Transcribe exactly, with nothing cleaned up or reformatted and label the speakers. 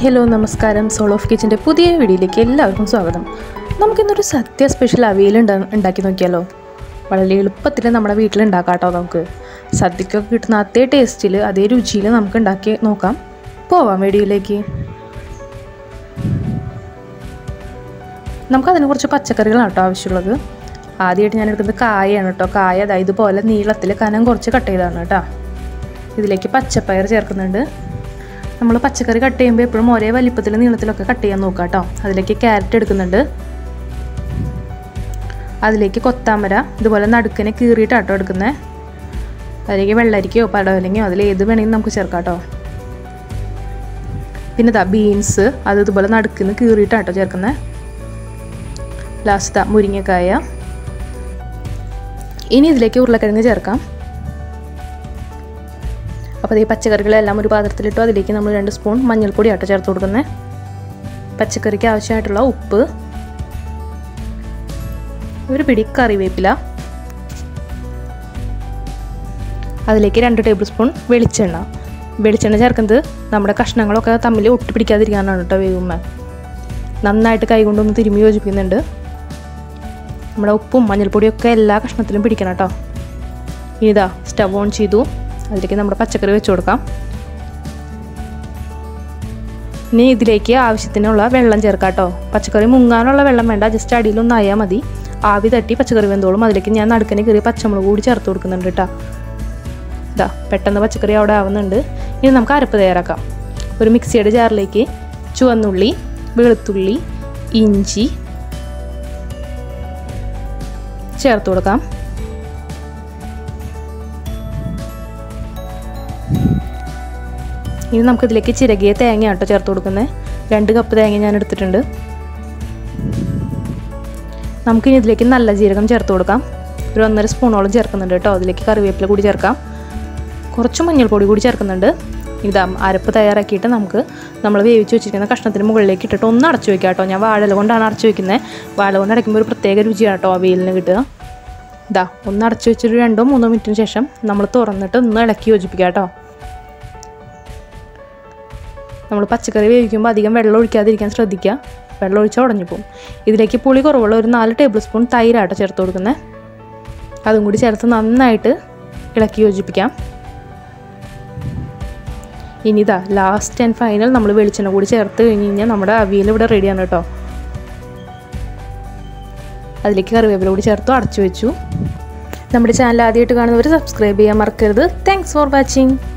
Speaker 1: Hello, Namaskaram, Soul of Kitchen പുതിയ വീഡിയോയിലേക്ക് എല്ലാവർക്കും സ്വാഗതം. നമുക്കിന്നൊരു സദ്യ സ്പെഷ്യൽ അവിയൽ ഉണ്ടാക്കി നോക്കിയാലോ. വളരെ എളുപ്പത്തിൽ നമ്മുടെ വീട്ടിൽ ഉണ്ടാക്കാട്ടോ നമുക്ക്. സദ്യക്കൊക്കെ കിട്ടുന്ന അതേ ടേസ്റ്റിൽ അതേ രുചിയിൽ നമുക്ക് ഉണ്ടാക്കി നോക്കാം. പോവാം വീഡിയോയിലേക്ക്. നമുക്ക് അതിനെ കുറച്ച് പച്ചക്കറികളാണ് കേട്ടോ ആവശ്യമുള്ളത്. ആദ്യമായിട്ട് ഞാൻ എടുക്കുന്നത് കായയാണ് കേട്ടോ. കായ അതായത് ഇതുപോലെ നീളത്തിൽ കനം കുറച്ച് കട്ട് ചെയ്തതാണ് കേട്ടോ. ഇതിലേക്ക് പച്ചപ്പയർ ചേർക്കുന്നുണ്ട്. നമ്മൾ പച്ചക്കറി കട്ട് ചെയ്യുമ്പോൾ എപ്പോഴും ഒരേ വലിപ്പത്തിൽ നീളത്തിലൊക്കെ കട്ട് ചെയ്യാൻ നോക്കാം കേട്ടോ. അതിലേക്ക് ക്യാരറ്റ് എടുക്കുന്നുണ്ട്. അതിലേക്ക് കൊത്താമര ഇതുപോലെ നടുക്കിനെ കീറിയിട്ടാട്ടോ എടുക്കുന്നത്. അതിലേക്ക് വെള്ളരിക്കയോ പടവലങ്ങയോ അതിൽ ഏത് വേണമെങ്കിലും നമുക്ക് ചേർക്കാം കേട്ടോ. പിന്നെ ഇതാ ബീൻസ് അത് ഇതുപോലെ നടുക്കിന് കീറിയിട്ടാട്ടോ ചേർക്കുന്നത്. ലാസ്റ്റ് മുരിങ്ങക്കായ. ഇനി ഇതിലേക്ക് ഉരുളക്കിഴങ്ങ് ചേർക്കാം. അപ്പോൾ ഈ പച്ചക്കറികളെല്ലാം ഒരു പാത്രത്തിലിട്ടു. അതിലേക്ക് നമ്മൾ രണ്ട് സ്പൂൺ മഞ്ഞൾപ്പൊടി ആട്ടോ ചേർത്ത് കൊടുക്കുന്നത്. പച്ചക്കറിക്ക് ആവശ്യമായിട്ടുള്ള ഉപ്പ്, ഒരു പിടി കറിവേപ്പില, അതിലേക്ക് രണ്ട് ടേബിൾ സ്പൂൺ വെളിച്ചെണ്ണ. വെളിച്ചെണ്ണ ചേർക്കുന്നത് നമ്മുടെ കഷ്ണങ്ങളൊക്കെ തമ്മിൽ ഒട്ടിപ്പിടിക്കാതിരിക്കാനാണ് കേട്ടോ. വേവുമ്പോൾ നന്നായിട്ട് കൈകൊണ്ടൊന്ന് തിരുമ്മി യോജിപ്പിക്കുന്നുണ്ട്. നമ്മുടെ ഉപ്പും മഞ്ഞൾപ്പൊടിയൊക്കെ എല്ലാ കഷ്ണത്തിലും പിടിക്കണം കേട്ടോ. ഇതാ സ്റ്റവ് ഓൺ ചെയ്തു. അതിലേക്ക് നമ്മുടെ പച്ചക്കറി വെച്ച് കൊടുക്കാം. ഇനി ഇതിലേക്ക് ആവശ്യത്തിനുള്ള വെള്ളം ചേർക്കാം കേട്ടോ. പച്ചക്കറി മുങ്ങാനുള്ള വെള്ളം വേണ്ട, ജസ്റ്റ് അടിയിലൊന്നായാൽ മതി. ആവി തട്ടി പച്ചക്കറി വെന്തോളും. അതിലേക്ക് ഞാൻ നടുക്കനെ കയറി പച്ചമുളക് കൂടി ചേർത്ത് കൊടുക്കുന്നുണ്ട് കേട്ടോ. ഇതാ പെട്ടെന്ന് പച്ചക്കറി അവിടെ ആവുന്നുണ്ട്. ഇനി നമുക്ക് അരപ്പ് തയ്യാറാക്കാം. ഒരു മിക്സിയുടെ ജാറിലേക്ക് ചുവന്നുള്ളി, വെളുത്തുള്ളി, ഇഞ്ചി ചേർത്ത് കൊടുക്കാം. ഇനി നമുക്കിതിലേക്ക് ചിരകിയ തേങ്ങ ആട്ടോ ചേർത്ത് കൊടുക്കുന്നത്. രണ്ട് കപ്പ് തേങ്ങ ഞാൻ എടുത്തിട്ടുണ്ട്. നമുക്കിനി ഇതിലേക്ക് നല്ല ജീരകം ചേർത്ത് കൊടുക്കാം. ഒരു ഒന്നര സ്പൂണോളം ചേർക്കുന്നുണ്ട് കേട്ടോ. അതിലേക്ക് കറിവേപ്പില കൂടി ചേർക്കാം. കുറച്ച് മഞ്ഞൾപ്പൊടി കൂടി ചേർക്കുന്നുണ്ട്. ഇതാ അരപ്പ് തയ്യാറാക്കിയിട്ട് നമുക്ക് നമ്മൾ വേവിച്ച് വെച്ചിരിക്കുന്ന കഷ്ണത്തിന് മുകളിലേക്ക് ഇട്ടിട്ട് ഒന്ന് അടച്ചു വയ്ക്കാം കേട്ടോ. ഞാൻ വാഴല കൊണ്ടാണ് അടച്ചു വയ്ക്കുന്നത്. വാഴ കൊണ്ട് അടയ്ക്കുമ്പോൾ ഒരു പ്രത്യേക രുചിയാണ് കേട്ടോ അവിയലിന് കിട്ടുക. ഇതാ ഒന്ന് അടച്ചു വെച്ചൊരു രണ്ടോ മൂന്നോ മിനിറ്റിന് ശേഷം നമ്മൾ തുറന്നിട്ട് ഒന്ന് ഇളക്കി യോജിപ്പിക്കാം കേട്ടോ. നമ്മൾ പച്ചക്കറി വേവിക്കുമ്പോൾ അധികം വെള്ളം ഒഴിക്കാതിരിക്കാൻ ശ്രദ്ധിക്കുക. വെള്ളം ഒഴിച്ചാൽ ഉടഞ്ഞു പോകും. ഇതിലേക്ക് പുളി കുറവുള്ള ഒരു നാല് ടേബിൾ സ്പൂൺ തൈരാട്ടോ ചേർത്ത് കൊടുക്കുന്നത്. അതും കൂടി ചേർത്ത് നന്നായിട്ട് ഇളക്കി യോജിപ്പിക്കാം. ഇനി ഇതാ ലാസ്റ്റ് ആൻഡ് ഫൈനൽ നമ്മൾ വെളിച്ചെണ്ണ കൂടി ചേർത്ത് കഴിഞ്ഞ് കഴിഞ്ഞാൽ നമ്മുടെ അവിയൽ ഇവിടെ റെഡിയാണ് കേട്ടോ. അതിലേക്ക് കറിവേപ്പില കൂടി ചേർത്തു അടച്ചു വെച്ചു. നമ്മുടെ ചാനൽ ആദ്യമായിട്ട് കാണുന്നവർ സബ്സ്ക്രൈബ് ചെയ്യാൻ മറക്കരുത്. Thanks for watching.